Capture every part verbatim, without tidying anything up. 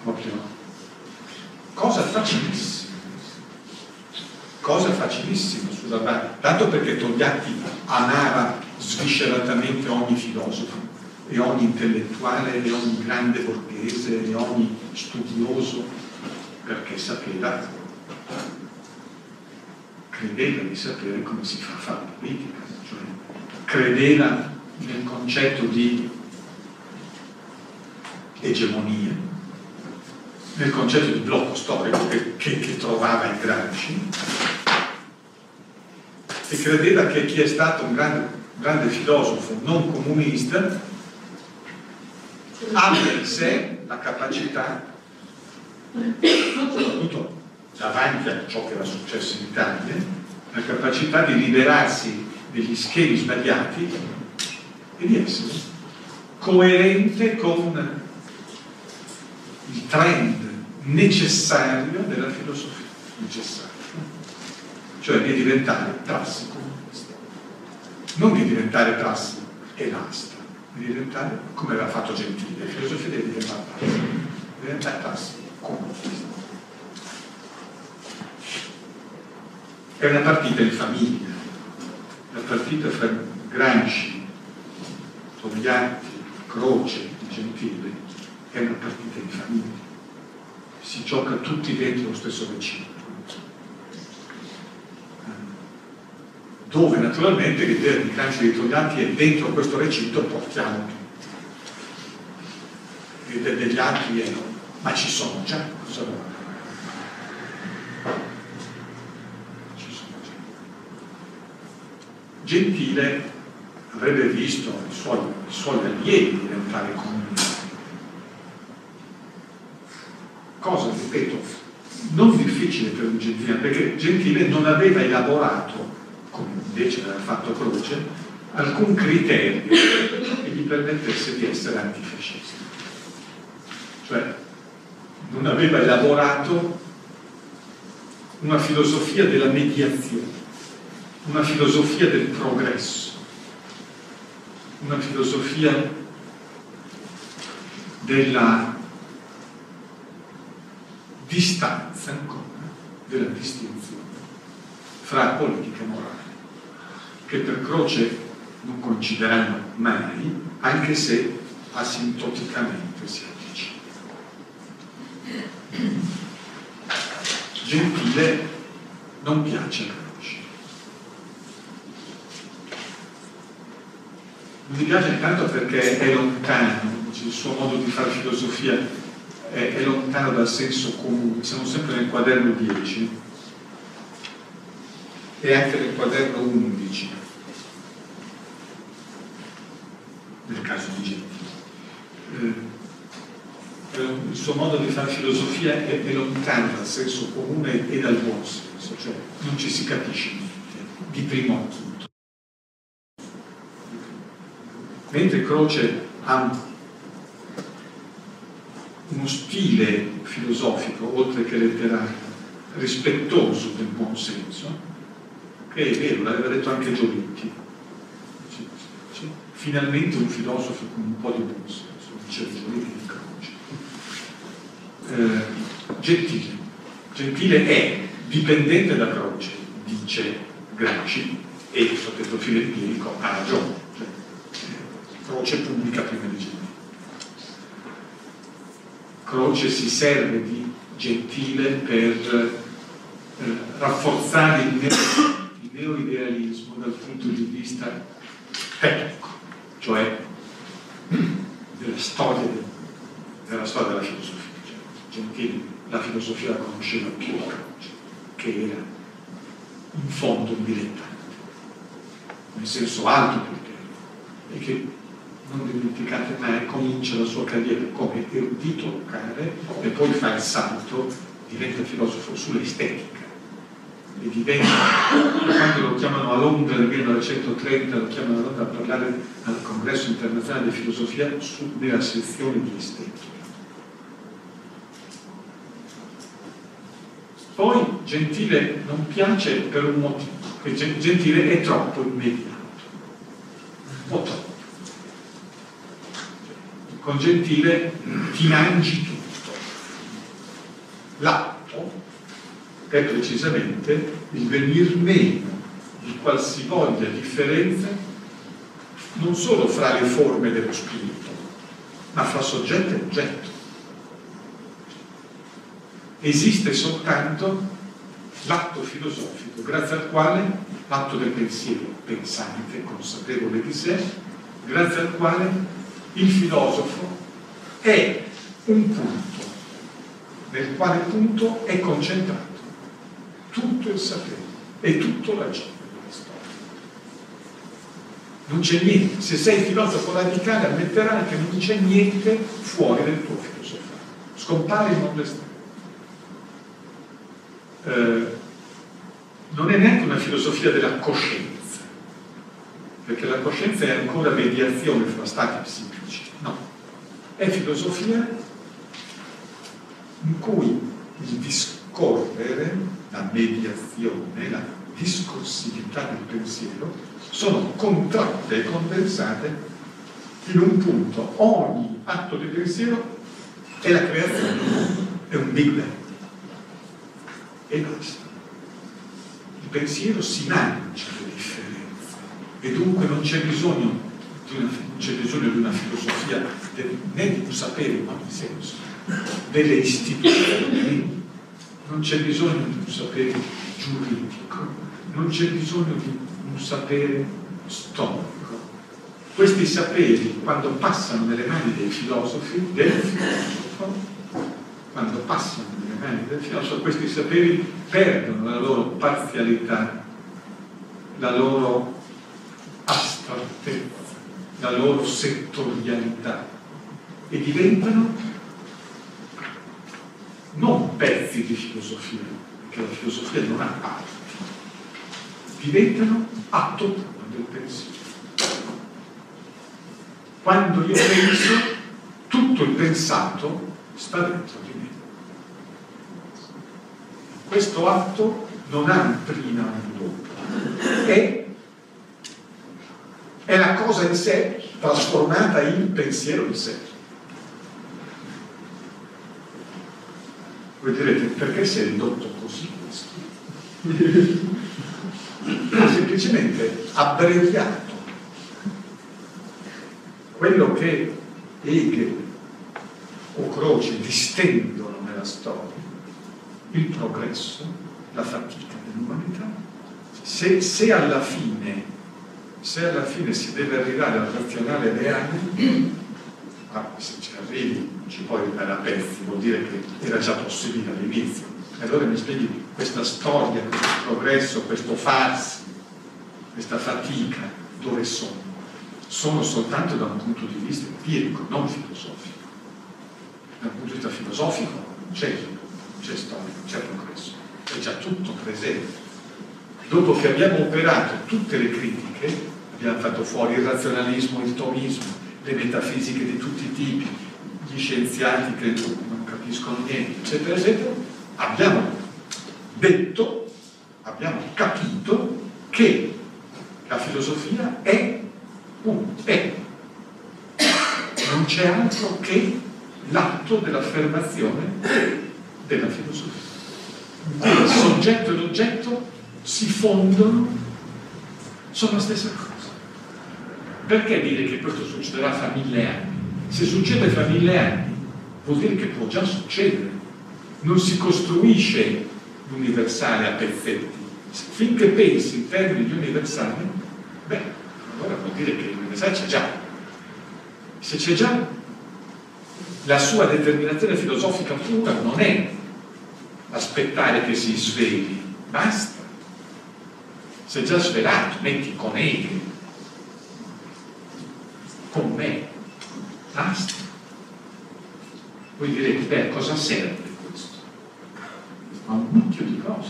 proprio cosa facilissima, cosa facilissima sulla base, tanto perché Togliatti amava svisceratamente ogni filosofo e ogni intellettuale e ogni grande borghese e ogni studioso, perché sapeva, credeva di sapere come si fa a fare politica, cioè credeva nel concetto di egemonia, nel concetto di blocco storico che, che, che trovava in Gramsci, e credeva che chi è stato un grande, grande filosofo non comunista abbia in sé la capacità, soprattutto davanti a ciò che era successo in Italia, la capacità di liberarsi degli schemi sbagliati e di essere coerente con il trend necessario della filosofia, necessario, cioè di diventare prassi comunista, non di diventare prassi e basta, di diventare come aveva fatto Gentile. La filosofia deve diventare prassi, deve diventare prassi comunista. È una partita in famiglia, la partita fra Gramsci, Togliatti, Croce, Gentile è una partita in famiglia, si gioca tutti dentro lo stesso recinto, dove naturalmente l'idea di Gramsci e di Togliatti è dentro questo recinto portiamo tutti, l'idea degli altri è ma ci sono già, cosa vuoi? Gentile avrebbe visto i suoi, i suoi allievi diventare comunisti, cosa, ripeto, non difficile per un Gentile, perché Gentile non aveva elaborato, come invece aveva fatto Croce, alcun criterio che gli permettesse di essere antifascista, cioè non aveva elaborato una filosofia della mediazione, una filosofia del progresso, una filosofia della distanza ancora, della distinzione fra politica e morale, che per Croce non coincideranno mai, anche se asintoticamente si avvicinano. Gentile non piace a Croce. Non mi piace intanto perché è lontano, il suo modo di fare filosofia è, è lontano dal senso comune. Siamo sempre nel quaderno dieci e anche nel quaderno undici, nel caso di Gentile. Eh, il suo modo di fare filosofia è, è lontano dal senso comune e dal buon senso, cioè non ci si capisce niente, di primo acchito. Mentre Croce ha uno stile filosofico, oltre che letterario, rispettoso del buon senso, che è vero, l'aveva detto anche Giolitti. Finalmente un filosofo con un po' di buon senso, dice Giolitti di Croce. Eh, Gentile. Gentile è dipendente da Croce, dice Gramsci, e sotto il profilo empirico ha ragione. Croce pubblica prima di Gentile. Croce si serve di Gentile per eh, rafforzare il, neo, il neoidealismo dal punto di vista tecnico, cioè della storia, de, della, storia della filosofia. Cioè, Gentile la filosofia la conosceva più di Croce, che era in fondo un dilettante, nel senso alto del termine, e che non dimenticate mai, comincia la sua carriera come erudito locale e poi fa il salto, diventa filosofo sull'estetica e diventa, quando lo chiamano a Londra nel millenovecentotrenta, lo chiamano a Londra a parlare al congresso internazionale di filosofia su, nella sezione di estetica. Poi Gentile non piace per un motivo, che Gentile è troppo immediato, o troppo. Con Gentile ti mangi tutto, l'atto è precisamente il venir meno di qualsivoglia differenza non solo fra le forme dello spirito, ma fra soggetto e oggetto. Esiste soltanto l'atto filosofico, grazie al quale, l'atto del pensiero pensante, consapevole di sé, grazie al quale il filosofo è un punto, nel quale punto è concentrato tutto il sapere e tutto ragionare della storia. Non c'è niente. Se sei filosofo radicale ammetterai che non c'è niente fuori del tuo filosofare. Scompare il mondo esterno. Eh, non è neanche una filosofia della coscienza, perché la coscienza è ancora mediazione fra stati psichici. No, è filosofia in cui il discorrere, la mediazione, la discorsività del pensiero sono contratte e condensate in un punto. Ogni atto di pensiero è la creazione, è un Big Bang e basta. Il pensiero si mangia le differenze e dunque non c'è bisogno di una, non c'è bisogno di una filosofia de, né di un sapere in ogni senso, delle istituzioni, non c'è bisogno di un sapere giuridico, non c'è bisogno di un sapere storico. Questi saperi, quando passano nelle mani dei filosofi, del filosofo, quando passano nelle mani del filosofo, questi saperi perdono la loro parzialità, la loro astrattezza, la loro settorialità e diventano non pezzi di filosofia, perché la filosofia non ha parti, diventano atto puro del pensiero. Quando io penso, tutto il pensato sta dentro di me. Questo atto non ha un prima e un dopo, è, è la cosa in sé trasformata in pensiero in sé. Voi direte, perché si è ridotto così questo? Ha semplicemente abbreviato quello che Hegel o Croce distendono nella storia, il progresso, la fatica dell'umanità. Se, se, alla fine, se alla fine si deve arrivare al razionale reale, ah, se ci arrivi ci puoi arrivare a pezzi, vuol dire che era già possibile all'inizio. Allora mi spieghi questa storia, questo progresso, questo farsi, questa fatica, dove sono? Sono soltanto da un punto di vista empirico, non filosofico. Dal punto di vista filosofico non c'è, non c'è storia, non c'è progresso, è già tutto presente. Dopo che abbiamo operato tutte le critiche, abbiamo fatto fuori il razionalismo, il tomismo, le metafisiche di tutti i tipi, gli scienziati che non capiscono niente, eccetera, eccetera, abbiamo detto, abbiamo capito che la filosofia è un è. Non c'è altro che l'atto dell'affermazione della filosofia. Il soggetto e l'oggetto si fondono, sono la stessa cosa. Perché dire che questo succederà fra mille anni? Se succede fra mille anni, vuol dire che può già succedere. Non si costruisce l'universale a pezzetti. Finché pensi in termini di universale, beh, allora vuol dire che l'universale c'è già. Se c'è già, la sua determinazione filosofica pura non è aspettare che si sveli, basta. Si è già svelato, metti con Hegel, con me, basta. Voi direte, beh, a cosa serve questo? A un mucchio di cose.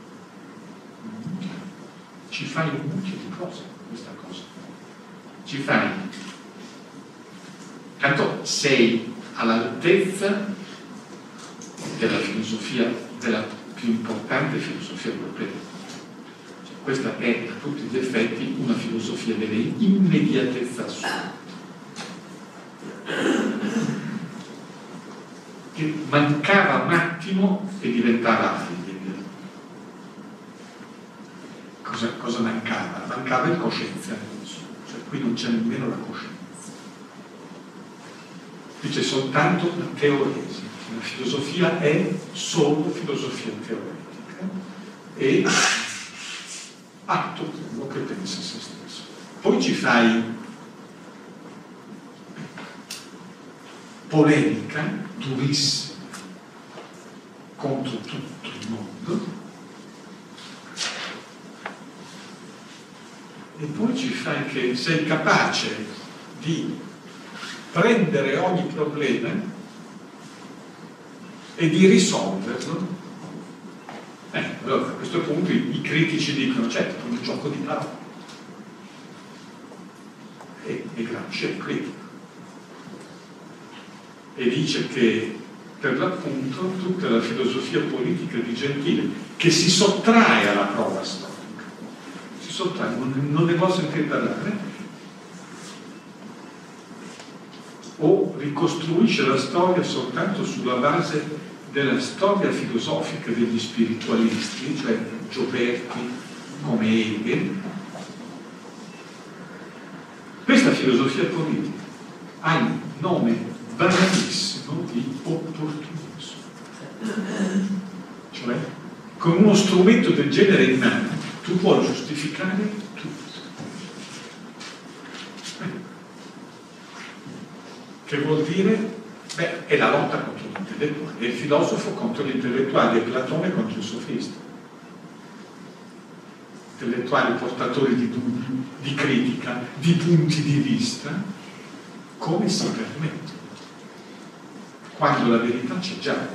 Ci fai un mucchio di cose questa cosa. Ci fai. Tanto sei all'altezza della filosofia, della più importante filosofia europea. Cioè, questa è a tutti gli effetti una filosofia dell'immediatezza assoluta. che mancava un attimo e diventava Heidegger. Cosa, cosa mancava? Mancava il coscienzialismo, cioè qui non c'è nemmeno la coscienza. Qui c'è soltanto la teoresi. La filosofia è solo filosofia teoretica e atto quello che pensa se stesso. Poi ci fai polemica durissima contro tutto il mondo e poi ci fai che sei capace di prendere ogni problema e di risolverlo. Eh, allora a questo punto i, i critici dicono certo, è un gioco di parole. E, e Gramsci è critico. E dice che per l'appunto tutta la filosofia politica di Gentile, che si sottrae alla prova storica, si sottrae, non, non ne vuol sentire parlare, o ricostruisce la storia soltanto sulla base della storia filosofica degli spiritualisti, cioè Gioberti come Hegel. Questa filosofia politica ha il nome banalissimo di opportunismo, cioè con uno strumento del genere in mano tu puoi giustificare tutto. Che vuol dire? Beh, è la lotta contro gli intellettuali, è il filosofo contro gli intellettuali, è Platone contro il sofista. Intellettuali portatori di dubbi, di critica, di punti di vista, come si permettono? Quando la verità c'è già.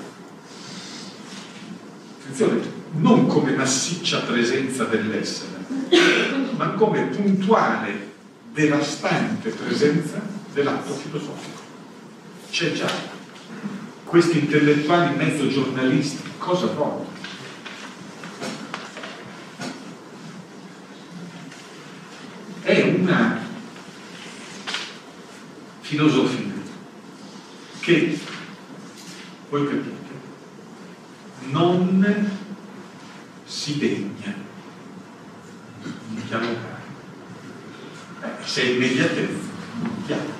Attenzione, non come massiccia presenza dell'essere, ma come puntuale, devastante presenza dell'atto filosofico. C'è già. Questi intellettuali mezzo giornalisti cosa vogliono? È una filosofia che, voi capite, non si degna di dialogare. Eh, se è immediatezza, non dialoga.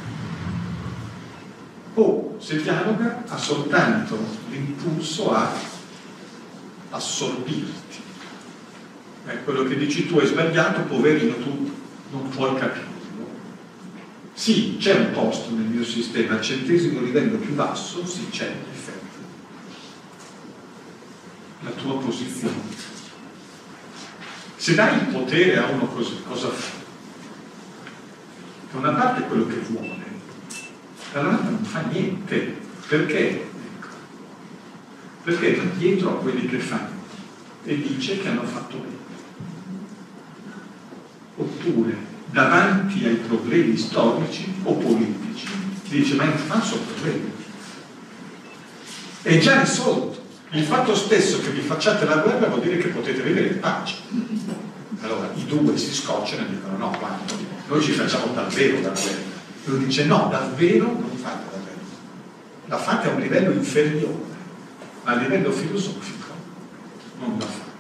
O se dialoga ha soltanto l'impulso a assorbirti. Eh, quello che dici tu è sbagliato, poverino, tu non puoi capirlo. Sì, c'è un posto nel mio sistema, al centesimo livello più basso, sì, c'è in effetti la tua posizione. Se dai il potere a uno così, cosa fa? Da una parte è quello che vuole, dall'altra non fa niente. Perché? Ecco. Perché va dietro a quelli che fanno e dice che hanno fatto bene. Oppure davanti ai problemi storici o politici dice ma non sono problemi, è già risolto. Il fatto stesso che vi facciate la guerra vuol dire che potete vivere in pace. Allora i due si scocciano e dicono no, quando noi ci facciamo davvero la guerra. Lui dice no, davvero non fate la guerra, la fate a un livello inferiore, ma a livello filosofico non la fate.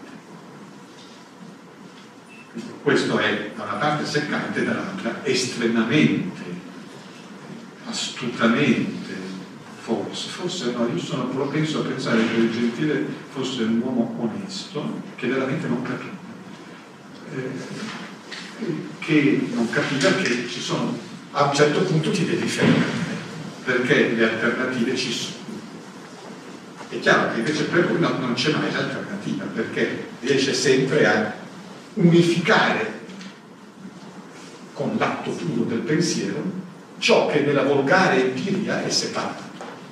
Questo è da una parte seccante, dall'altra estremamente, astutamente forse, forse no, io sono propenso a pensare che il Gentile fosse un uomo onesto, che veramente non capiva, eh, che non capiva che ci sono, a un certo punto ti devi fermare, perché le alternative ci sono. È chiaro che invece per lui no, non c'è mai l'alternativa, perché riesce sempre a unificare con l'atto puro del pensiero ciò che nella volgare empiria è separato.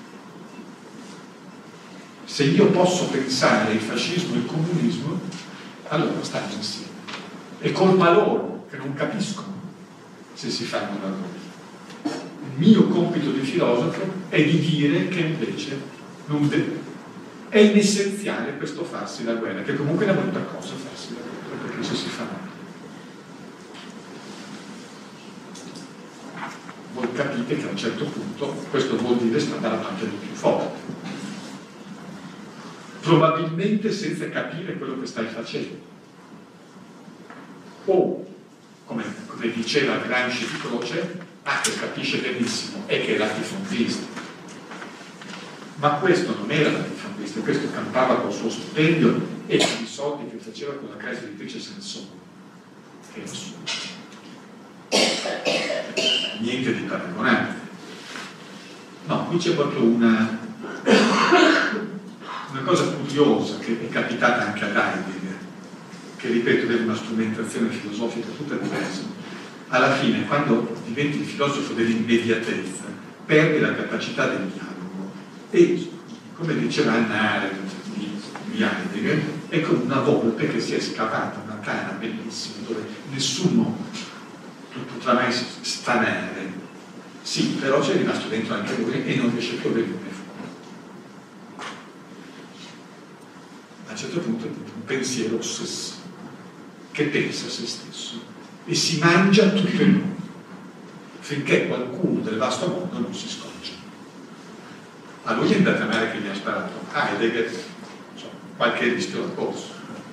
Se io posso pensare il fascismo e il comunismo, allora stanno insieme. È colpa loro che non capiscono se si fanno la loro. Il mio compito di filosofo è di dire che invece non deve. È inessenziale questo farsi la guerra, che comunque è una brutta cosa farsi la guerra, perché se si fa male. capite che a un certo punto questo vuol dire stare dalla parte del più forte, probabilmente senza capire quello che stai facendo, o come, come diceva Gramsci di Croce, ah, che capisce benissimo, è che è latifondista. Ma questo non era latifondista, questo campava col suo stipendio e con i soldi che faceva con la casa editrice Sansone, che era suo. Niente di paragonabile. No, qui c'è proprio una, una cosa curiosa che è capitata anche ad Heidegger, che ripeto è una strumentazione filosofica tutta diversa. Alla fine, quando diventi il filosofo dell'immediatezza, perdi la capacità del dialogo e, come diceva Hannah Arendt di, di Heidegger, è come una volpe che si è scavata una tana bellissima dove nessuno potrà mai stanare. Sì, però c'è rimasto dentro anche lui e non riesce più a venire fuori. A un certo punto è un pensiero ossessivo che pensa a se stesso e si mangia tutto il mondo finché qualcuno del vasto mondo non si scoccia. A lui è andata male che gli ha sparato. Ah, Heidegger, insomma, qualche rischio l'ha corso.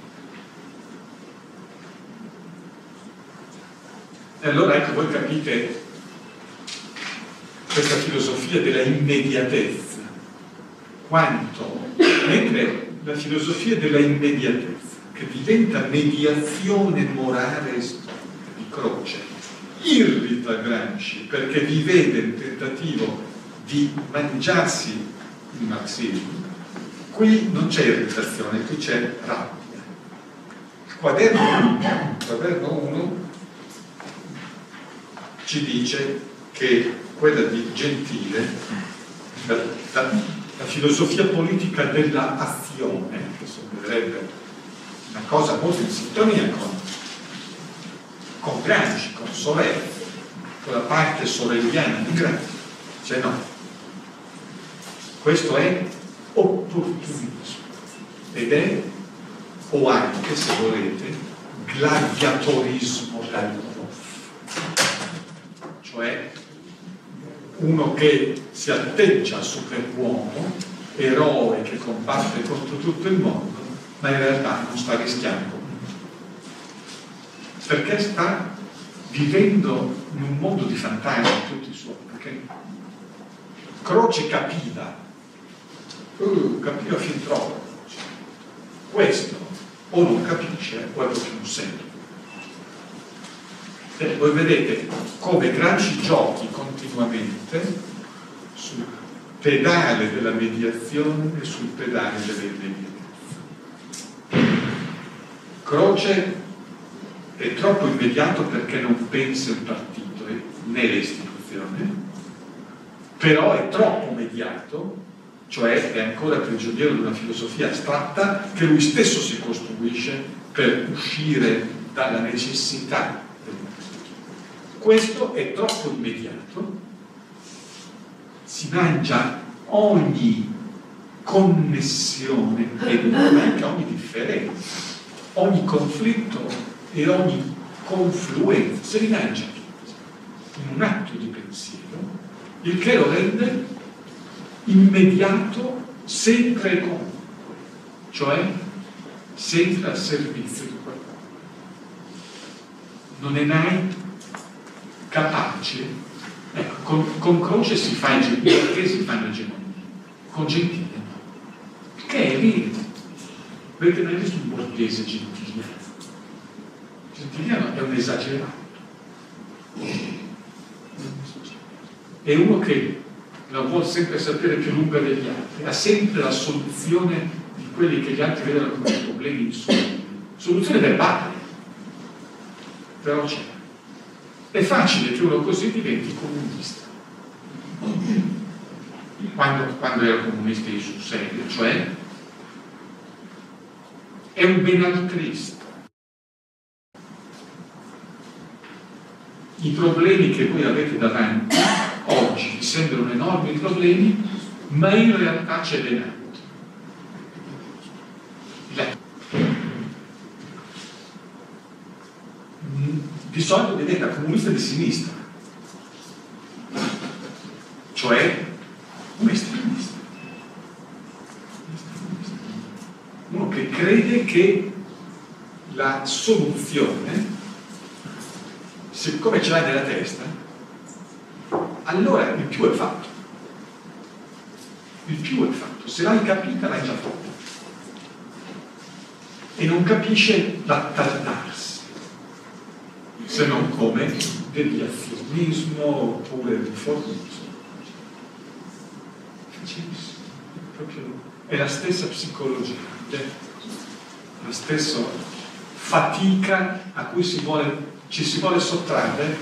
E allora ecco, voi capite questa filosofia della immediatezza, quanto, mentre la filosofia della immediatezza, che diventa mediazione morale e storica di Croce, irrita Gramsci perché vi vede il tentativo di mangiarsi il marxismo, qui non c'è irritazione, qui c'è rabbia. Il quaderno uno ci dice che quella di Gentile, la, la, la filosofia politica della azione, che sembrerebbe una cosa molto in sintonia con, con Gramsci, con Sorel, con la parte soreliana di Gramsci, cioè no, questo è opportunismo ed è, o anche se volete, gladiatorismo dal cioè uno che si atteggia a superuomo, eroe che combatte contro tutto il mondo, ma in realtà non sta rischiando, perché sta vivendo in un mondo di fantasmi tutti i suoi, perché Croce capiva, uh, capiva fin troppo, questo o non capisce o è proprio un senso. E voi vedete come Gramsci giochi continuamente sul pedale della mediazione e sul pedale dell'immediatezza. Croce è troppo immediato perché non pensa il partito né le istituzioni, però è troppo mediato, cioè è ancora prigioniero di una filosofia astratta che lui stesso si costruisce per uscire dalla necessità. Questo è troppo immediato, si mangia ogni connessione e anche ogni differenza, ogni conflitto e ogni confluenza, se li mangia in un atto di pensiero, il che lo rende immediato sempre e comunque, cioè sempre al servizio di qualcuno. Non è mai capace, ecco, con, con Croce si fa il perché si fanno egemonia, con Gentile no, che è vero, perché non è visto un borghese gentiliano. Gentiliano è un esagerato, è uno che la vuole sempre sapere più lunga degli altri, ha sempre la soluzione di quelli che gli altri vedono come problemi insolubili, soluzione verbale, però c'è. È facile che uno così diventi comunista. Quando, quando era comunista in sul serio, cioè è un benaltrista. I problemi che voi avete davanti oggi vi sembrano enormi problemi, ma in realtà c'è ben altro. Di solito diventa comunista di sinistra, cioè un estremista. Uno che crede che la soluzione, siccome ce l'hai nella testa, allora il più è fatto. Il più è fatto. Se l'hai capita, l'hai già fatto. E non capisce l'attardarsi, se non come deviazionismo oppure riformismo. Facilissimo. Proprio è la stessa psicologia, la stessa fatica a cui si vuole, ci si vuole sottrarre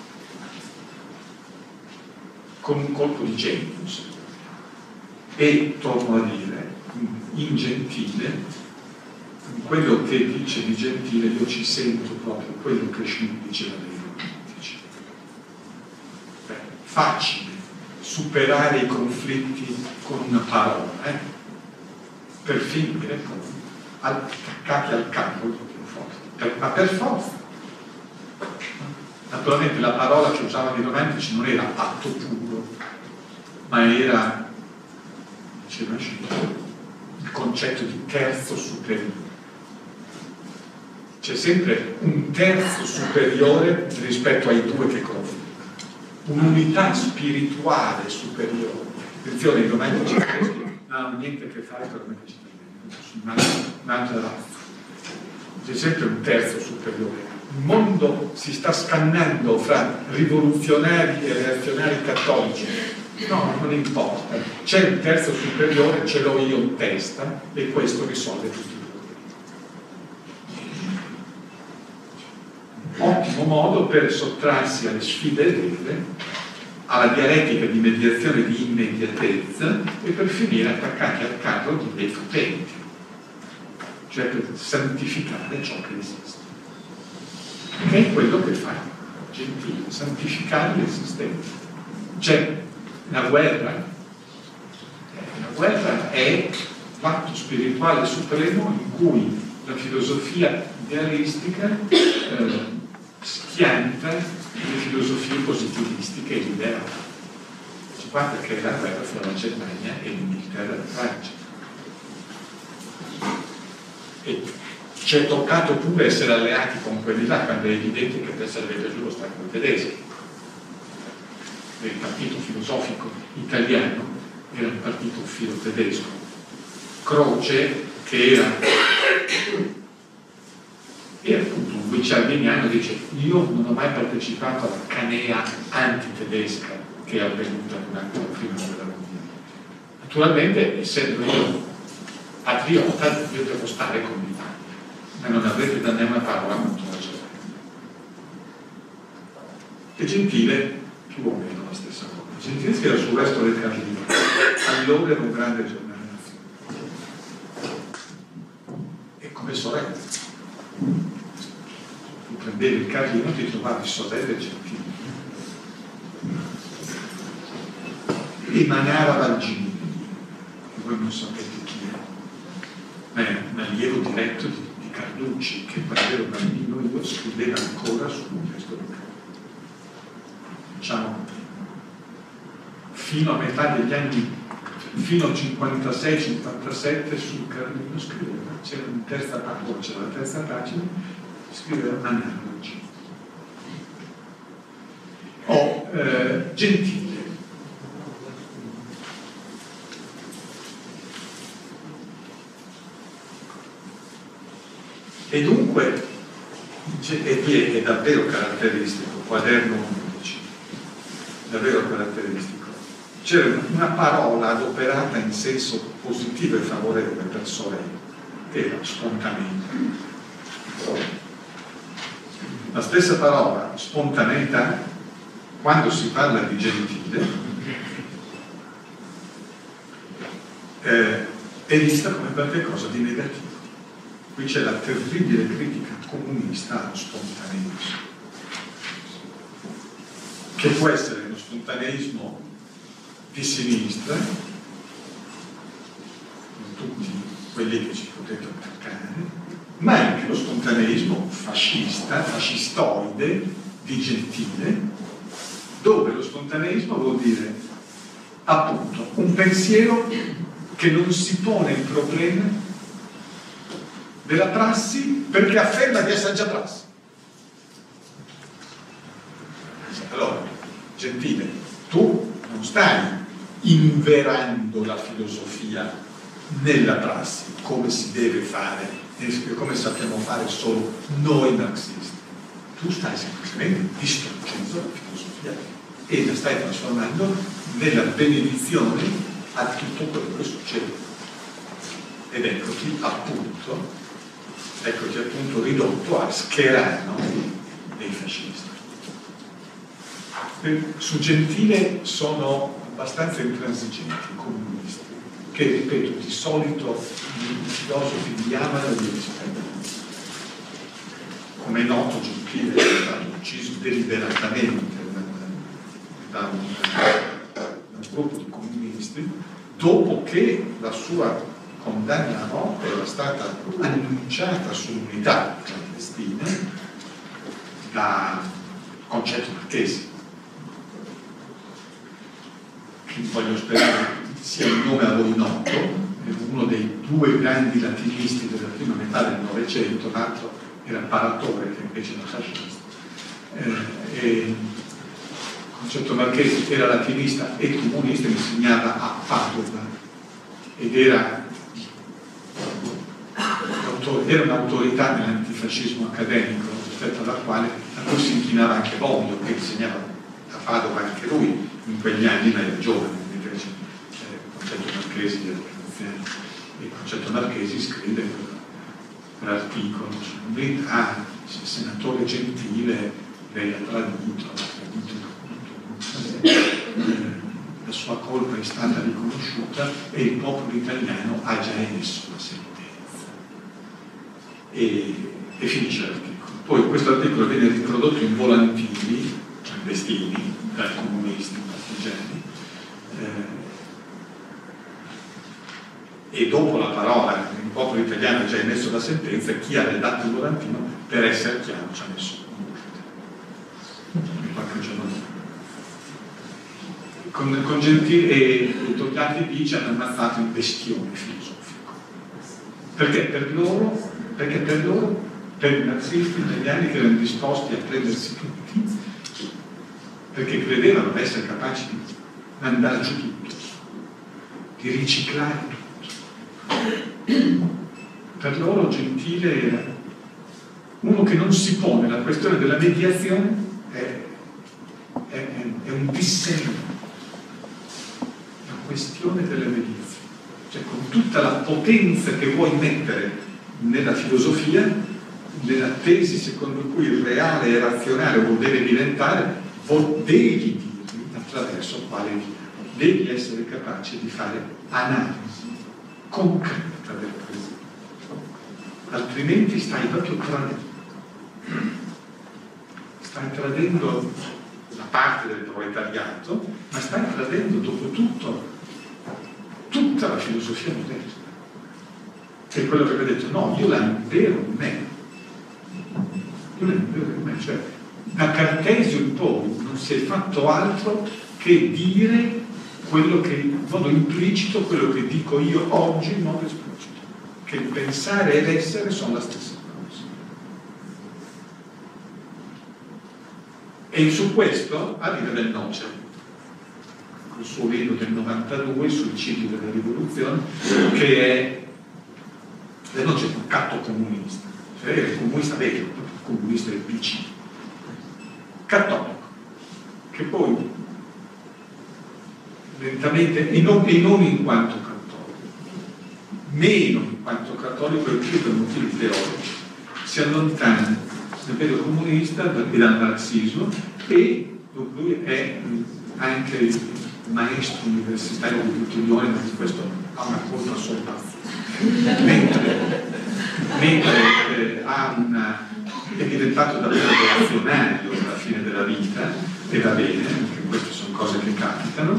con un colpo di genius. E, torno a dire, in Gentile, in quello che dice di Gentile, io ci sento proprio quello che Schmitt diceva dei romantici. Beh, facile superare i conflitti con una parola, eh? Per finire con attaccati al campo più forte, ma per forza. Naturalmente la parola che usavano i romantici non era atto puro, ma era, diceva Schmitt, il concetto di terzo superiore. C'è sempre un terzo superiore rispetto ai due che confliggono, un'unità spirituale superiore. Attenzione, i romantici tedeschi non hanno niente a che fare con i romantici tedeschi, un'altra razza. C'è sempre un terzo superiore. Il mondo si sta scannando fra rivoluzionari e reazionari cattolici. No, non importa. C'è un terzo superiore, ce l'ho io in testa e questo risolve tutti i problemi. Ottimo modo per sottrarsi alle sfide vere, alla dialettica di mediazione di immediatezza e per finire attaccati al carro di dei potenti, cioè per santificare ciò che esiste. Che è quello che fa Gentile, santificare l'esistente. Cioè, la guerra, la guerra è l'atto spirituale supremo in cui la filosofia idealistica eh, schianta le filosofie positivistiche e liberali. Cioè, guarda che la guerra fra la Germania e l'Inghilterra e la Francia. E ci è toccato pure essere alleati con quelli là, quando è evidente che per salvare giù lo sta con i tedeschi. Il partito filosofico italiano era un partito filo tedesco. Croce, che era e appunto un guicciardiniano, dice: io non ho mai partecipato alla canea antitedesca che è avvenuta durante la prima guerra mondiale. Naturalmente, essendo io patriota, io devo stare con l'Italia, ma non avrete da me una parola molto ragione. E Gentile più o meno la stessa cosa. Gentile scrive sul resto del Carlino, allora era un grande giornale nazionale. E come sorella. Tu prendevi il Carlino e ti trovavi sorelle Gentili. E Manara Valgini, che voi non sapete chi è, ma è un allievo diretto di, di Carlucci, che quando ero bambino io scriveva ancora sul testo del Carlino. Diciamo, fino a metà degli anni, fino al cinquantasei cinquantasette sul Carlino scriveva, c'era una terza pagina, c'era la terza pagina, scriveva Manara Valgini. O eh, Gentile. E dunque, e è davvero caratteristico, quaderno undici, davvero caratteristico. C'era una parola adoperata in senso positivo e favorevole per Sorelli, che era spontaneità. La stessa parola, spontaneità, quando si parla di Gentile, eh, è vista come qualcosa di negativo. Qui c'è la terribile critica comunista allo spontaneismo, che può essere lo spontaneismo di sinistra, con tutti quelli che ci potete attaccare, ma anche lo spontaneismo fascista, fascistoide, di Gentile, dove lo spontaneismo vuol dire appunto un pensiero che non si pone il problema della prassi perché afferma di essere già prassi. Allora, Gentile, tu non stai inverando la filosofia nella prassi come si deve fare e come sappiamo fare solo noi marxisti. Tu stai semplicemente distruggendo la filosofia e la stai trasformando nella benedizione a tutto quello che succede. Ed eccoti appunto, eccoti appunto ridotto a scherano dei fascisti. Su Gentile sono abbastanza intransigenti i comunisti, che ripeto, di solito i filosofi li amano e li rispettano. Come è noto, Gentile è stato ucciso deliberatamente da un, da un gruppo di comunisti dopo che la sua condanna a morte era stata annunciata sull'unità clandestina da Concetto Marchesi, che voglio sperare sia un nome a voi noto, è uno dei due grandi latinisti della prima metà del Novecento, l'altro era Paratore, che invece era fascista. Eh, e Concetto Marchesi era latinista e comunista, insegnava a Padova ed era, era un'autorità nell'antifascismo accademico, rispetto alla quale a cui si inchinava anche Bobbio, che insegnava a Padova anche lui in quegli anni, ma era giovane, invece eh, Concetto Marchesi era più anziano. E Concetto Marchesi scrive quell'articolo sull'unità, il senatore Gentile, lei ha tradito, ha tradito la sua colpa è stata riconosciuta e il popolo italiano ha già emesso la sentenza. E, e finisce l'articolo. Poi questo articolo viene riprodotto in volantini clandestini dai comunisti partigiani eh, e dopo la parola il popolo italiano ha già emesso la sentenza, chi ha redatto il volantino, per essere chiaro, ci ha messo qualche giorno dopo. Con, con Gentile e Togliatti dice hanno ammazzato il bestione filosofico. Perché per loro, perché per loro, per i nazisti italiani che erano disposti a prendersi tutti, perché credevano di essere capaci di mandare giù tutto, di riciclare tutto. Per loro Gentile era uno che non si pone la questione della mediazione, è, è, è, è un dissegno. Questione della mediazione, cioè con tutta la potenza che vuoi mettere nella filosofia, nella tesi secondo cui il reale e razionale lo deve diventare, devi dirmi attraverso quale via, devi essere capace di fare analisi concreta del presente, altrimenti stai proprio tradendo, stai tradendo la parte del proletariato, ma stai tradendo dopo tutto tutta la filosofia moderna, che è quello che aveva detto, no, io la impero in me, io la impero in me, cioè da Cartesio in poi non si è fatto altro che dire quello che, in modo implicito, quello che dico io oggi in modo esplicito, che il pensare e l'essere sono la stessa cosa. E su questo arriva Del Noce, il suo libro del novantadue sui cicli della rivoluzione, che è Del Noce un catto comunista, cioè era il comunista vero, il comunista del P C, cattolico, che poi lentamente, e non, e non in quanto cattolico, meno in quanto cattolico e più per motivi teorici, si allontana dal vero comunista e dal marxismo, e lui è anche il maestro universitario di Buttiglione, ma di questo ha una colpa sopra, mentre, mentre eh, ha una, è diventato davvero reazionario alla fine della vita, e va bene, anche queste sono cose che capitano.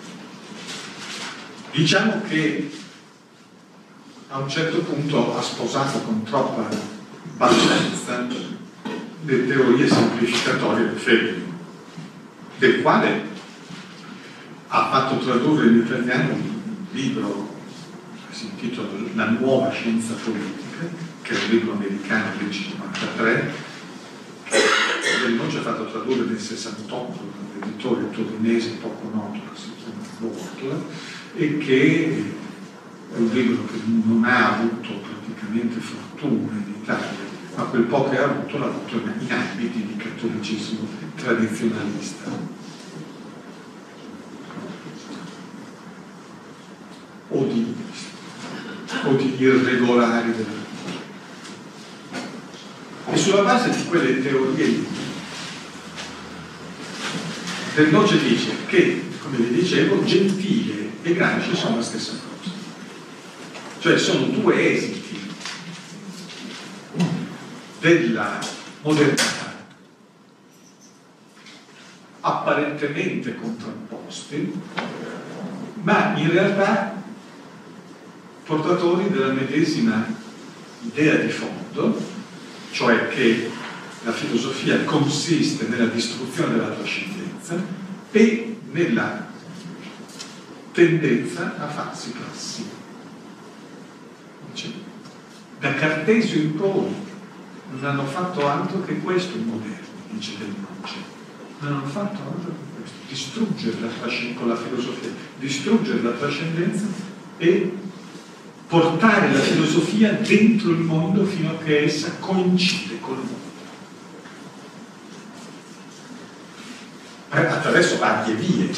Diciamo che a un certo punto ha sposato con troppa battezza le teorie semplificatorie del Fegel, del quale ha fatto tradurre in italiano un libro che si intitola La nuova scienza politica, che è un libro americano del cinquantatré, Del Noce ha fatto tradurre nel sessantotto da un editore torinese poco noto che si chiama Bortler, e che è un libro che non ha avuto praticamente fortuna in Italia, ma quel po' che ha avuto l'ha avuto in ambiti di cattolicismo tradizionalista o di, o di irregolari della religione. E sulla base di quelle teorie lì, Del Noce dice che, come vi dicevo, Gentile e Gramsci sono la stessa cosa, cioè sono due esiti della modernità apparentemente contrapposti, ma in realtà portatori della medesima idea di fondo, cioè che la filosofia consiste nella distruzione della trascendenza e nella tendenza a farsi classi. Cioè, da Cartesio in poi non hanno fatto altro che questo i moderni, dice Del Noce. Non hanno fatto altro che questo, distruggere la trascendenza con la filosofia, distruggere la trascendenza e portare la filosofia dentro il mondo fino a che essa coincide col mondo. Attraverso varie vie,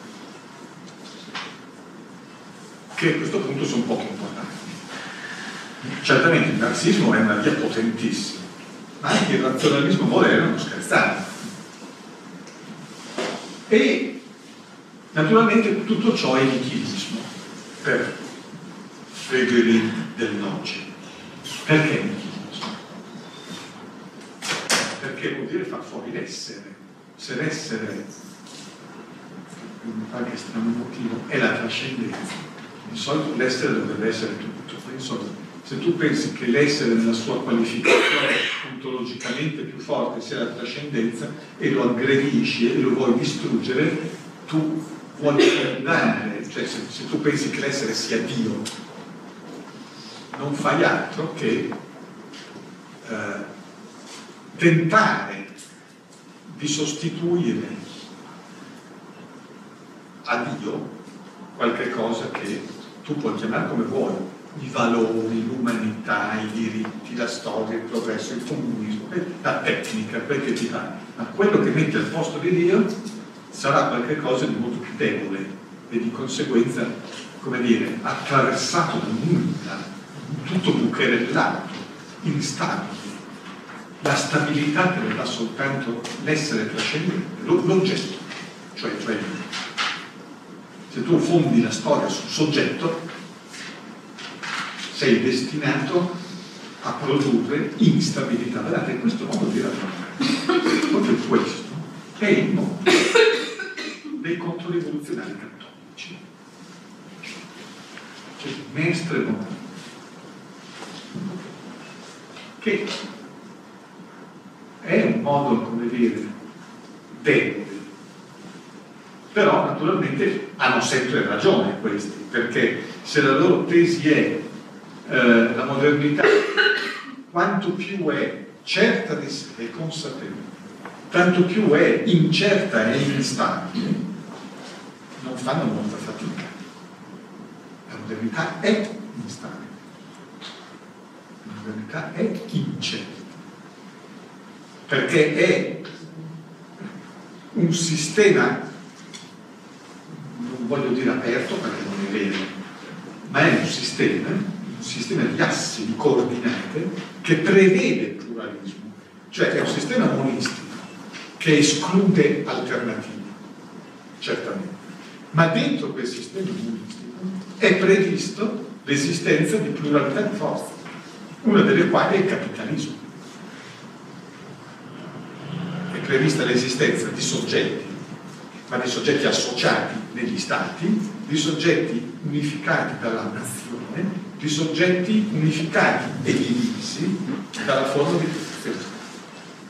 che a questo punto sono poco importanti. Certamente il marxismo è una via potentissima, ma anche il razionalismo moderno non scherzare. E naturalmente tutto ciò è nichilismo per Fridolin Del Noce. Perché nichilismo? Perché vuol dire far fuori l'essere. Se l'essere, per un qualche strano motivo, è la trascendenza, di solito l'essere dovrebbe essere tutto. Insomma, se tu pensi che l'essere nella sua qualificazione ontologicamente più forte sia la trascendenza e lo aggredisci e lo vuoi distruggere, tu vuoi condannare, cioè se, se tu pensi che l'essere sia Dio, non fai altro che eh, tentare di sostituire a Dio qualche cosa che tu puoi chiamare come vuoi, i valori, l'umanità, i diritti, la storia, il progresso, il comunismo, la tecnica, quel che ti pare, ma quello che metti al posto di Dio sarà qualche cosa di molto più debole e di conseguenza, come dire, attraversato da nulla, tutto bucherellato, instabile. La stabilità te lo dà soltanto l'essere trascendente, l'oggetto, cioè, cioè se tu fondi la storia sul soggetto, sei destinato a produrre instabilità. Guardate, questo modo di ragionare, proprio questo, è il modo dei controrivoluzionari cattolici, cioè Mestre Bonanno, che è un modo, come dire, debole, però naturalmente hanno sempre ragione questi, perché se la loro tesi è eh, la modernità, quanto più è certa di sé e consapevole, tanto più è incerta e instabile, non fanno molta fatica. La modernità è instabile, la modernità è incerta, perché è un sistema, non voglio dire aperto perché non è vero, ma è un sistema, un sistema di assi, di coordinate che prevede il pluralismo, cioè è un sistema monistico che esclude alternative, certamente, ma dentro quel sistema monistico è previsto l'esistenza di pluralità di forze, una delle quali è il capitalismo. È prevista l'esistenza di soggetti, ma di soggetti associati negli stati, di soggetti unificati dalla nazione, di soggetti unificati e divisi dalla forma di produzione.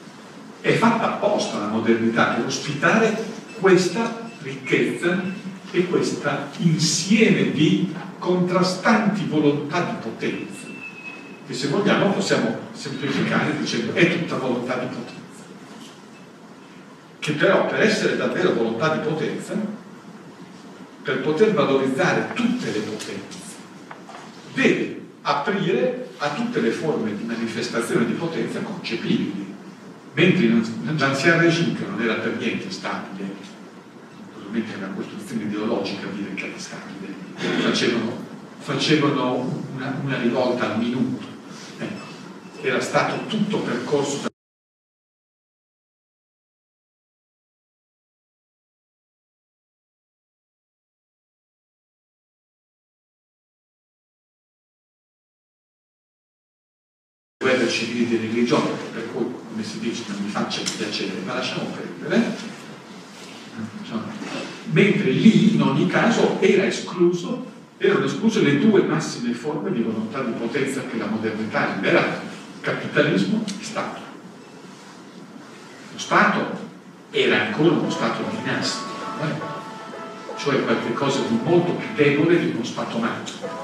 È fatta apposta la modernità per ospitare questa ricchezza è questo insieme di contrastanti volontà di potenza, che se vogliamo possiamo semplificare dicendo è tutta volontà di potenza, che però per essere davvero volontà di potenza, per poter valorizzare tutte le potenze, deve aprire a tutte le forme di manifestazione di potenza concepibili, mentre l'ancien regime, che non era per niente stabile, probabilmente è una costruzione ideologica dire che era stabile, facevano, facevano una, una rivolta al minuto, ecco, era stato tutto percorso da guerre civili di religione, per cui, come si dice, non mi faccia piacere, ma lasciamo perdere. Mentre lì, in ogni caso, era escluso, erano escluse le due massime forme di volontà di potenza che la modernità libera: capitalismo e Stato. Lo Stato era ancora uno Stato dinastico, eh? Cioè qualcosa di molto più debole di uno Stato nato.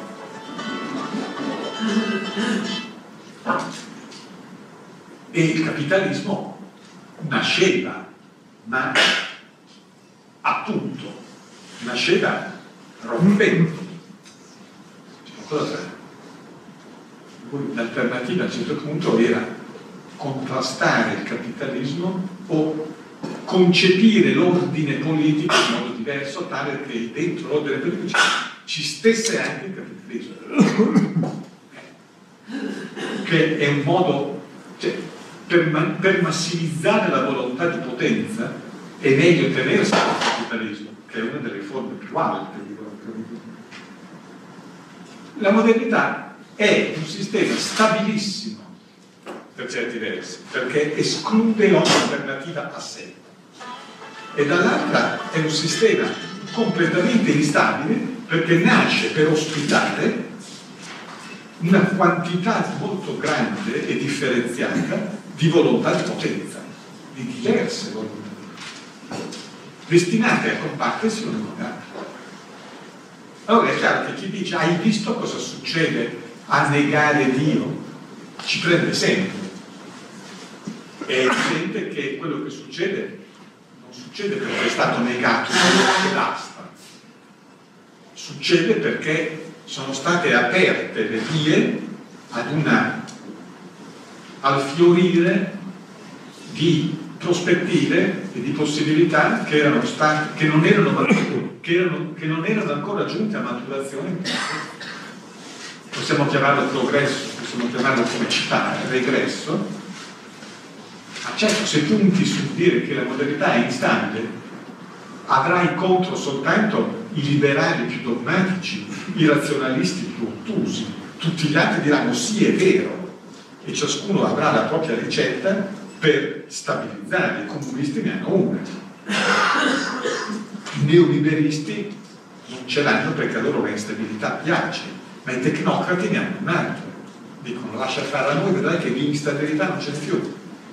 E il capitalismo nasceva, ma appunto nasceva rompendo. L'alternativa a un certo punto era contrastare il capitalismo o concepire l'ordine politico in modo diverso, tale che dentro l'ordine politico ci stesse anche il capitalismo, che è un modo, cioè, per, ma, per massimizzare la volontà di potenza è meglio tenersi al capitalismo, che è una delle forme più alte di volontà di potenza. La modernità è un sistema stabilissimo per certi versi, perché esclude ogni alternativa a sé, e dall'altra è un sistema completamente instabile perché nasce per ospitare una quantità molto grande e differenziata di volontà di potenza, di diverse volontà, destinate a combattersi l'una con l'altra. Allora è chiaro che chi dice hai visto cosa succede a negare Dio, ci prende sempre. È evidente che quello che succede non succede perché è stato negato e basta, succede perché sono state aperte le vie ad una, al fiorire di prospettive e di possibilità che, erano state, che, non erano, che, erano, che non erano ancora giunte a maturazione. Possiamo chiamarlo progresso, possiamo chiamarlo, come citare, regresso. Ma certo, se punti sul dire che la modernità è instabile, avrai contro soltanto i liberali più dogmatici, i razionalisti più ottusi. Tutti gli altri diranno sì, è vero, e ciascuno avrà la propria ricetta per stabilizzare. I comunisti ne hanno una, i neoliberisti non ce l'hanno perché a loro la instabilità piace, ma i tecnocrati ne hanno un altro, dicono lascia fare a noi, vedrai che di instabilità non ce n'è più.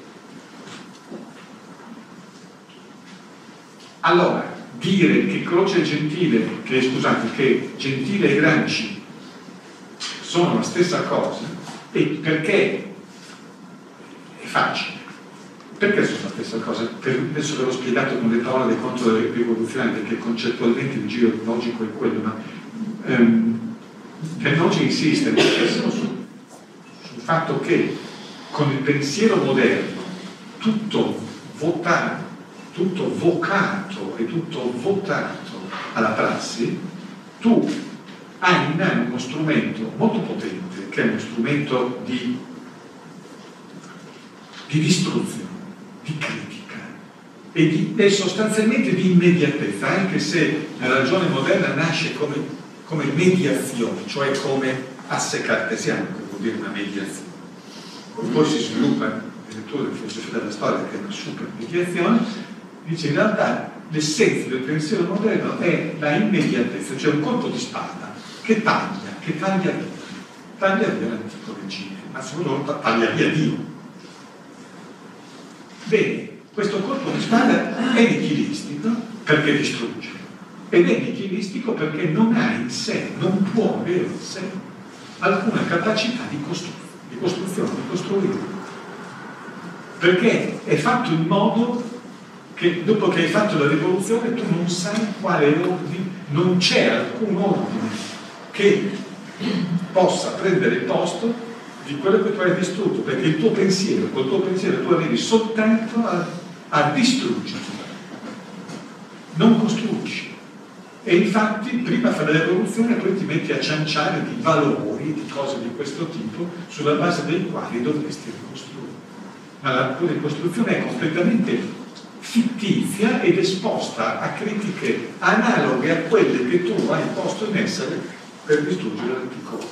Allora, dire che Croce e Gentile, che scusate, che Gentile e Gramsci sono la stessa cosa, e perché è facile. Perché sono la stessa cosa? Per, adesso ve l'ho spiegato con le parole dei controrivoluzionari, perché concettualmente il giro logico è quello, ma ehm, per non ci insiste moltissimo sul, sul fatto che con il pensiero moderno tutto votato, tutto vocato e tutto votato alla prassi, tu hai in mano uno strumento molto potente, che è uno strumento di, di distruzione, di critica e, di, e sostanzialmente di immediatezza, anche se la ragione moderna nasce come, come mediazione, cioè come asse cartesiano, che vuol dire una mediazione. Poi si sviluppa in lettura della filosofia della storia, che è una super mediazione. Dice in realtà l'essenza del pensiero moderno è la immediatezza, cioè un colpo di spada che taglia, che taglia via, taglia via l'antico regime, ma soprattutto taglia via Dio. Bene, questo colpo di spada è nichilistico perché distrugge, ed è nihilistico perché non ha in sé, non può avere in sé alcuna capacità di, costru di costruzione, di costruire, perché è fatto in modo che dopo che hai fatto la rivoluzione tu non sai quale ordine, non c'è alcun ordine che possa prendere il posto di quello che tu hai distrutto, perché il tuo pensiero, col tuo pensiero tu arrivi soltanto a, a distruggere, non costruisci. E infatti prima fai la rivoluzione e poi ti metti a cianciare di valori, di cose di questo tipo, sulla base dei quali dovresti ricostruire. Ma la tua ricostruzione è completamente fittizia ed esposta a critiche analoghe a quelle che tu hai posto in essere per distruggere l'antico.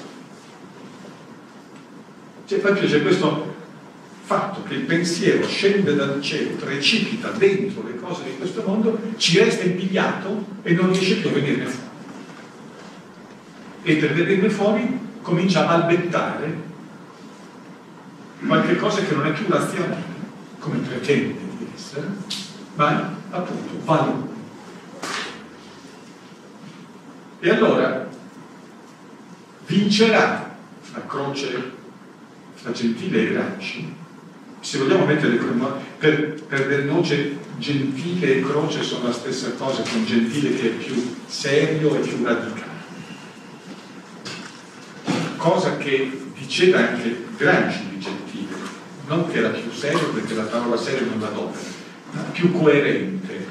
Cioè, proprio c'è questo fatto che il pensiero scende dal cielo, precipita dentro le cose di questo mondo, ci resta impigliato e non riesce più a venirne fuori. E per venirne fuori comincia a balbettare qualche cosa che non è più razionale, come pretende di essere, ma appunto valore. E allora vincerà la croce fra Gentile e Gramsci. Se vogliamo mettere per, per Del Noce, Gentile e croce sono la stessa cosa, con Gentile che è più serio e più radicale, cosa che diceva anche Gramsci di Gentile, non che era più serio, perché la parola serio non la dove, ma più coerente.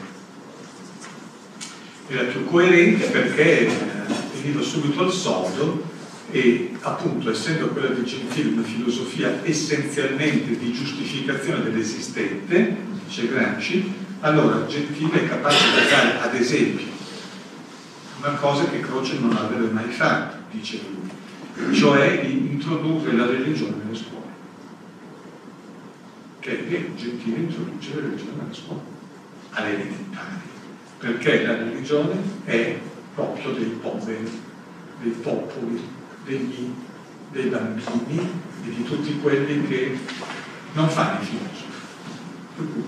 Era più coerente perché eh, veniva subito al sodo. E appunto, essendo quella di Gentile una filosofia essenzialmente di giustificazione dell'esistente, dice Gramsci, allora Gentile è capace di dare ad esempio una cosa che Croce non avrebbe mai fatto, dice lui, cioè di introdurre la religione nelle scuole. Che è vero, Gentile introduce la religione nelle scuole, alle elementari, perché la religione è proprio dei poveri, dei popoli, Degli, dei bambini e di tutti quelli che non fanno i filosofi.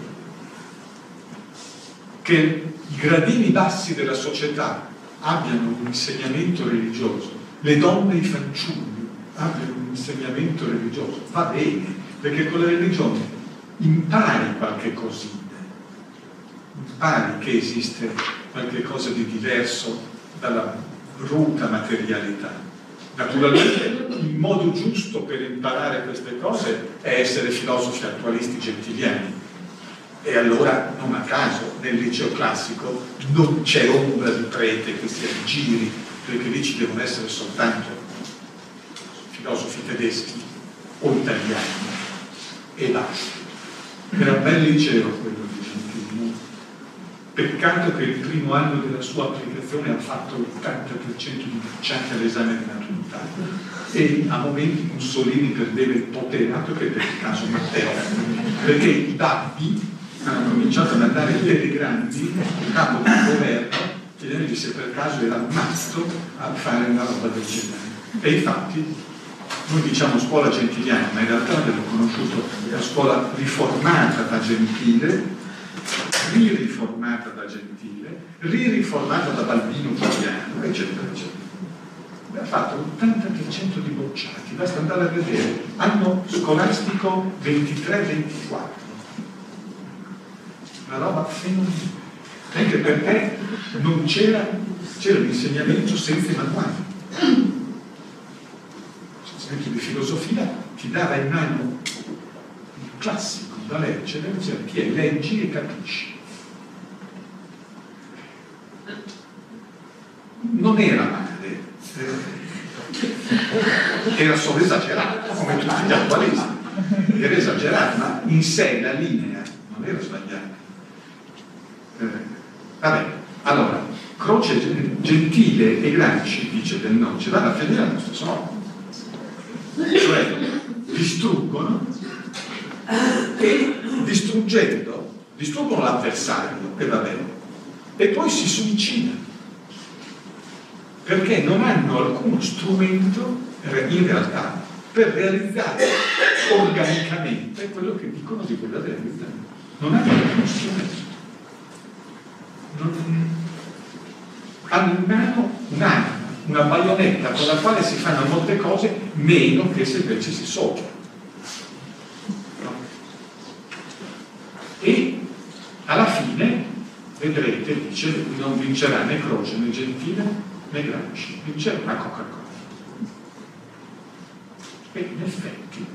Che i gradini bassi della società abbiano un insegnamento religioso, le donne e i fanciulli abbiano un insegnamento religioso, va bene, perché con la religione impari qualche cosina, impari che esiste qualche cosa di diverso dalla bruta materialità. Naturalmente il modo giusto per imparare queste cose è essere filosofi attualisti gentiliani, e allora non a caso nel liceo classico non c'è ombra di prete che si aggiri, perché lì ci devono essere soltanto filosofi tedeschi o italiani e basta. Era un bel liceo quello di Gentile. Peccato che il primo anno della sua applicazione ha fatto l'ottanta per cento di bocciati all'esame di maturità e a momenti Mussolini perdeva il poterato, che per il caso Matteo, perché i babbi hanno cominciato a mandare telegrammi al capo del governo chiedendogli se per caso era matto a fare una roba del genere. E infatti noi diciamo scuola gentiliana, ma in realtà abbiamo conosciuto la scuola riformata da Gentile, ririformata da Gentile, ririformata da Balbino Giuliano, eccetera, eccetera. Ha fatto l'ottanta per cento di bocciati, basta andare a vedere, anno scolastico ventitré ventiquattro. Una roba fenomenale, anche perché non c'era, c'era l'insegnamento senza i manuali. L'insegnamento di filosofia ti dava in mano un classico da leggere, cioè chi è leggi e capisci. Non era male, eh, era solo esagerato, come tutti gli attualisti, era esagerato, ma in sé la linea non era sbagliata. Eh, vabbè, allora, Croce, Gentile e Gramsci, dice Del Noce, vanno a finire allo stesso modo, cioè distruggono e distruggendo, distruggono l'avversario, e va bene, e poi si suicidano, perché non hanno alcuno strumento in realtà per realizzare organicamente quello che dicono di voler realizzare. Non hanno alcuno strumento. Non... hanno in mano un'arma, una baionetta con la quale si fanno molte cose, meno che se invece si soffre. No? E alla fine vedrete, dice, lui non vincerà né Croce né Gentile né Gramsci, vincerà una Coca-Cola. E in effetti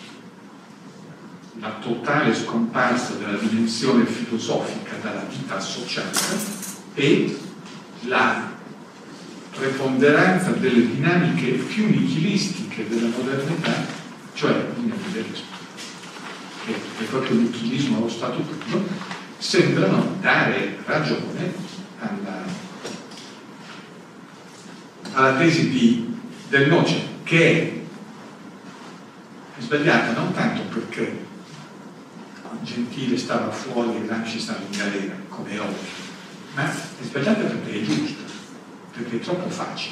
la totale scomparsa della dimensione filosofica dalla vita associata e la preponderanza delle dinamiche più nichilistiche della modernità, cioè il neoliberismo, che è proprio il nichilismo allo stato puro, sembrano dare ragione alla, alla tesi di, del Noce, che è sbagliata non tanto perché Gentile stava fuori e Gramsci stava in galera, come è ovvio, ma è sbagliata perché è giusta, perché è troppo facile.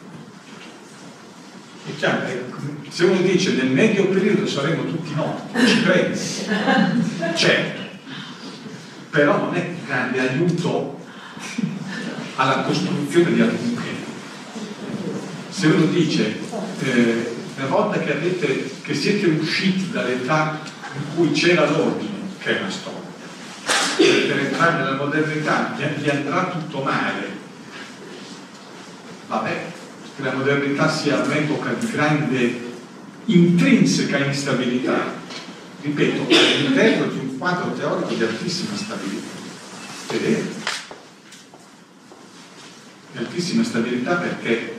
È chiaro, se uno dice nel medio periodo saremo tutti morti, ci prende, certo, però non è grande aiuto alla costruzione di alcun che. Se uno dice eh, una volta che, avete, che siete usciti dall'età in cui c'era l'ordine, che è una storia, per entrare nella modernità vi andrà tutto male, vabbè, che la modernità sia un'epoca di grande intrinseca instabilità, ripeto, all'interno di un quadro teorico di altissima stabilità. Vedete? Di altissima stabilità perché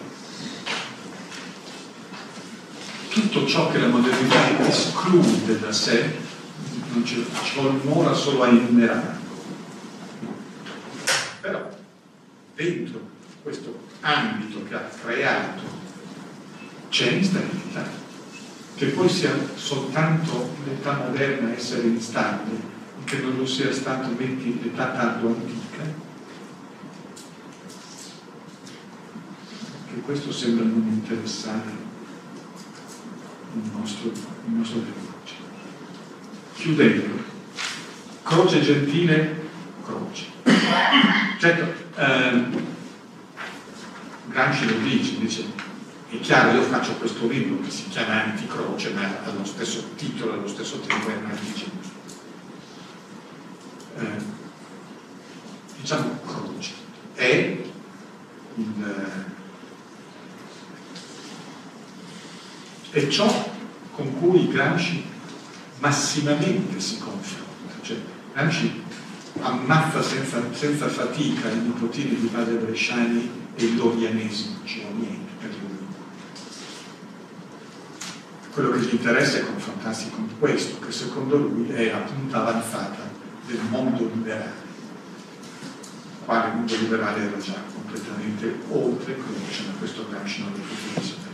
tutto ciò che la modernità esclude da sé non ci, ci vuole un'ora solo a enumerarlo. Però dentro questo ambito che ha creato c'è instabilità, che poi sia soltanto l'età moderna a essere instabile, che non lo sia stato metti l'età tardo antica, che questo sembra non interessare il nostro, il nostro linguaggio. Chiudendo, Croce Gentile, Croce. Certo, ehm, Gramsci lo dice, dice, è chiaro, io faccio questo libro che si chiama Anticroce, ma ha lo stesso titolo, allo stesso tempo è un antigenere. Eh, diciamo Croce è il, è ciò con cui Gramsci massimamente si confronta, cioè Gramsci ammazza senza, senza fatica i nipotini di padre bresciani e il dorianesimo, non c'è niente per lui. Quello che gli interessa è confrontarsi con questo, che secondo lui è la punta avanzata del mondo liberale, quale mondo liberale era già completamente oltre Croce, ma questo Gramsci non lo poteva sapere.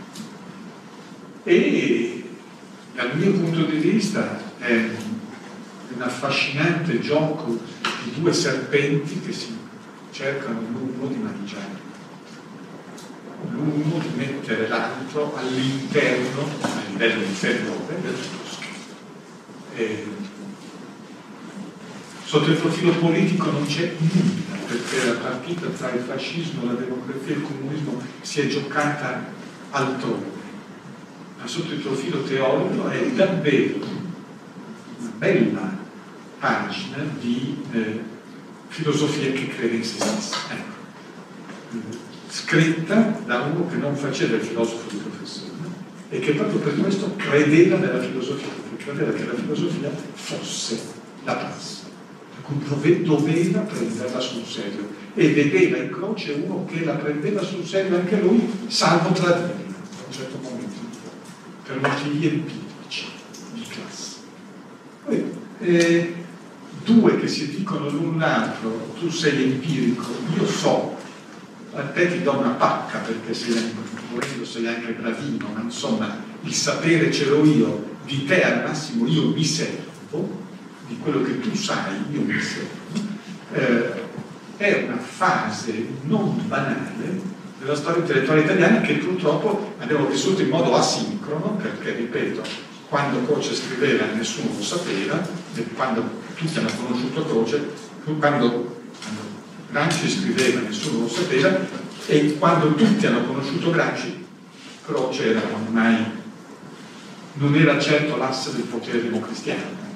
E dal mio punto di vista è un affascinante gioco di due serpenti che si cercano l'uno di mangiare, l'uno di mettere l'altro all'interno, a livello inferiore del bosco. E sotto il profilo politico non c'è nulla, perché la partita tra il fascismo, la democrazia e il comunismo si è giocata altrove. Ma sotto il profilo teorico è davvero una bella pagina di eh, filosofia che crede in se stessa. Ecco. Scritta da uno che non faceva il filosofo di professione e che proprio per questo credeva nella filosofia, perché credeva che la filosofia fosse la prassi, per cui doveva prenderla sul serio e vedeva in Croce uno che la prendeva sul serio anche lui, salvo tradirla a un certo momento, per motivi empirici di classe. Poi, eh, due che si dicono l'un l'altro, tu sei empirico, io so, a te ti do una pacca perché sei, volendo sei anche bravino, ma insomma il sapere ce l'ho io, di te al massimo io mi servo, di quello che tu sai io mi servo. Eh, è una fase non banale della storia intellettuale italiana che purtroppo abbiamo vissuto in modo asincrono, perché ripeto, quando Croce scriveva nessuno lo sapeva, e quando tutti hanno conosciuto Croce, quando, quando Gramsci scriveva nessuno lo sapeva, E quando tutti hanno conosciuto Gramsci, Croce era ormai, non era certo l'asse del potere democristiano.